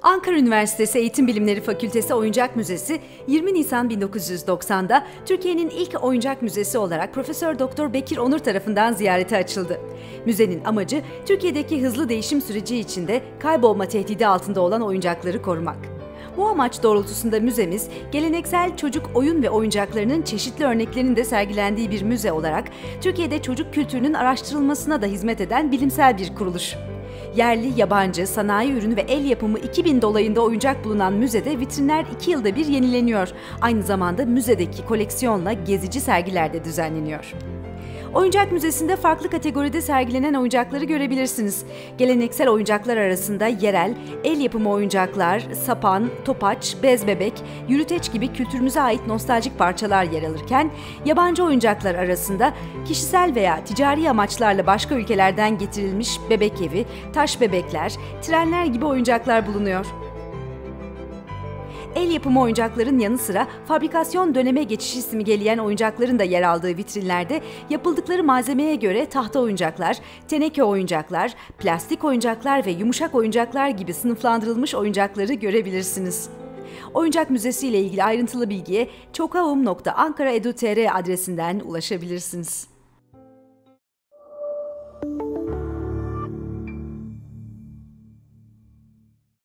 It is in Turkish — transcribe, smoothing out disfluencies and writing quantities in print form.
Ankara Üniversitesi Eğitim Bilimleri Fakültesi Oyuncak Müzesi 20 Nisan 1990'da Türkiye'nin ilk oyuncak müzesi olarak Profesör Doktor Bekir Onur tarafından ziyarete açıldı. Müzenin amacı Türkiye'deki hızlı değişim süreci içinde kaybolma tehdidi altında olan oyuncakları korumak. Bu amaç doğrultusunda müzemiz, geleneksel çocuk oyun ve oyuncaklarının çeşitli örneklerinin de sergilendiği bir müze olarak Türkiye'de çocuk kültürünün araştırılmasına da hizmet eden bilimsel bir kuruluş. Yerli, yabancı, sanayi ürünü ve el yapımı 2000 dolayında oyuncak bulunan müzede vitrinler 2 yılda bir yenileniyor. Aynı zamanda müzedeki koleksiyonla gezici sergiler de düzenleniyor. Oyuncak Müzesi'nde farklı kategoride sergilenen oyuncakları görebilirsiniz. Geleneksel oyuncaklar arasında yerel, el yapımı oyuncaklar, sapan, topaç, bez bebek, yürüteç gibi kültürümüze ait nostaljik parçalar yer alırken, yabancı oyuncaklar arasında kişisel veya ticari amaçlarla başka ülkelerden getirilmiş bebek evi, taş bebekler, trenler gibi oyuncaklar bulunuyor. El yapımı oyuncakların yanı sıra fabrikasyon döneme geçişi simgeleyen oyuncakların da yer aldığı vitrinlerde yapıldıkları malzemeye göre tahta oyuncaklar, teneke oyuncaklar, plastik oyuncaklar ve yumuşak oyuncaklar gibi sınıflandırılmış oyuncakları görebilirsiniz. Oyuncak Müzesi ile ilgili ayrıntılı bilgiye çokaum.ankara.edu.tr adresinden ulaşabilirsiniz.